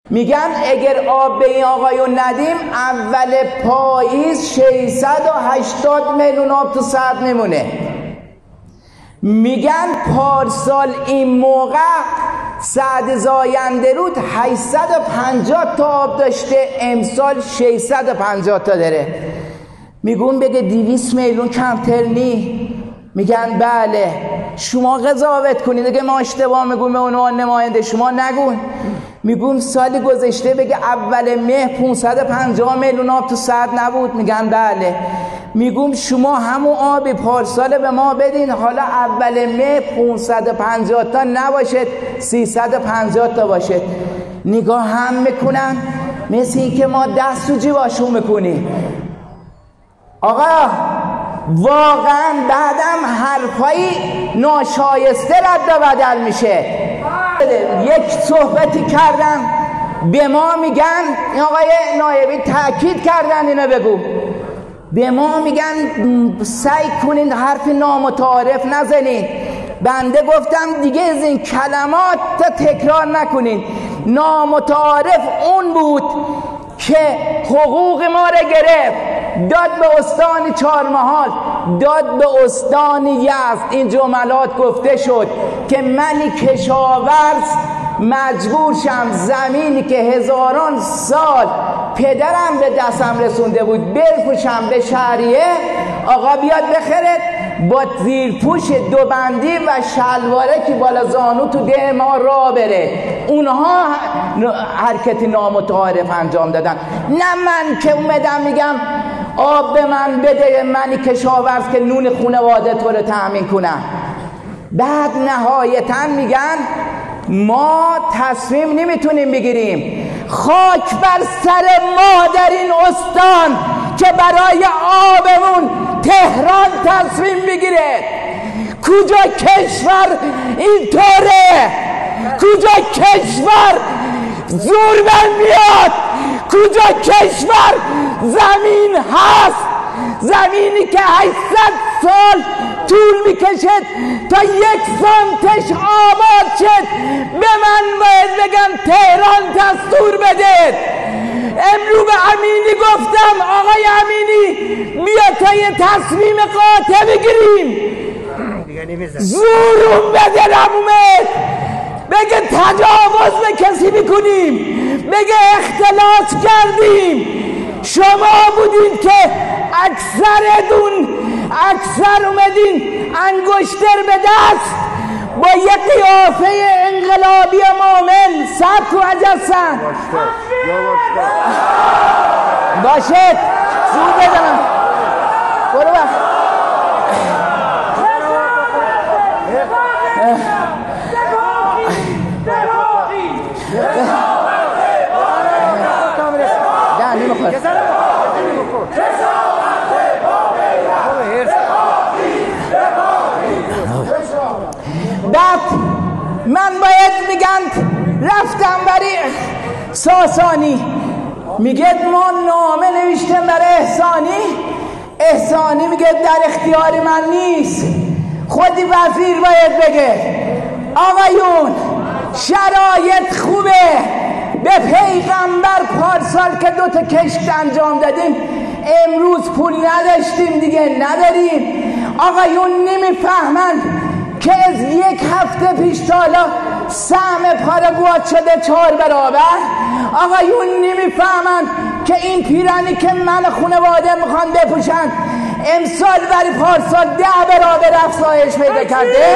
میگن اگر آب به این آقایون ندیم اول پاییز 680 میلیون آب تو سد میمونه. میگن پارسال این موقع سد زاینده رود 850 تا آب داشته، امسال 650 تا داره. میگون بگه 200 میلیون کمتر نی؟ میگن بله. شما قضاوت کنید اگه ما اشتباه میگون به عنوان نماینده، شما نگون. میگون سالی گذشته بگه اول مه 550 میلیون آب تو سد نبود؟ میگن بله. میگم شما همون آبی پارسال به ما بدین، حالا اول مه 550 تا نباشد 350 تا باشد. نگاه هم میکنن مثل این که ما دست تو جیباشون میکنیم. آقا واقعا بعدم حرفایی ناشایسته رد و بدل میشه. یک صحبتی کردم به ما میگن، این آقای نایبی تاکید کردن اینو بگو، به ما میگن سعی کنین حرف نامتعارف نزنین. بنده گفتم دیگه از این کلمات تکرار نکنین. نامتعارف اون بود که حقوق ما رو گرفت، داد به استان چهارمحال، داد به استان یزد. این جملات گفته شد که منی کشاورز مجبور شم زمینی که هزاران سال پدرم به دستم رسونده بود بفروشم به شهریه، آقا بیاد بخرد با زیرپوش دو بندی و شلواره که بالا زانو تو ده ما را بره. اونها حرکت نامتعارف انجام دادن، نه من که اومدم میگم آب به من بده، منی کشاورز که نون خانواده تو رو تأمین کنم. بعد نهایتا میگن ما تصمیم نمیتونیم بگیریم. خاک بر سر ما در این استان که برای آبمون تهران تصمیم بگیره. کجا کشور اینطوره؟ کجا کشور زور من میاد؟ کجا کشور زمین هست؟ زمینی که 800 سال طول میکشد تا 1 سانتش آباد شد، به من باید بگم تهران دستور بده. امروز به امینی گفتم آقای امینی بیا تا یه تصمیم قاطع بگیریم. زورم به دلم اومد بگه تجاوز به کسی میکنیم، بگه اختلاط کردیم. شما بودین که اکثر اومدین انگشتر به دست با یک قیافه انقلابی مؤمن سبک و عجزن باشد. زور بدنم برو بخ بعد من باید میگن رفتم برای ساسانی، میگه ما نامه نوشتم برای احسانی میگه در اختیار من نیست، خودی وزیر باید بگه. آقایون شرایط خوبه، به پیغمبر پارسال که 2 تا کشت انجام دادیم امروز پول نداشتیم دیگه نداریم. آقایون نمیفهمند که از 1 هفته پیش تا حالا سهم پاراگوات شده 4 برابر. آقایون نمیفهمند که این پیرانی که من خانواده میخوان بپوشن امسال برای پارسال 10 برابر افزایش پیدا کرده.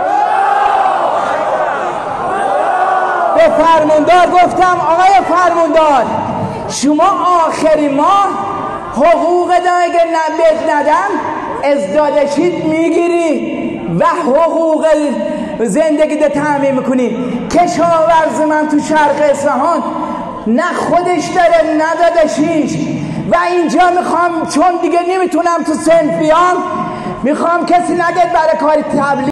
به فرماندار گفتم آقای فرماندار شما آخری ماه حقوق اگه نبید ندن ازدادشید میگیری و حقوق زندگی ده تامین میکنی. کشاورز من تو شرق اصفهان نه خودش داره نه داداشیش و اینجا میخوام چون دیگه نمیتونم تو صنف بیام، میخوام کسی نگه برای کاری تبلیغ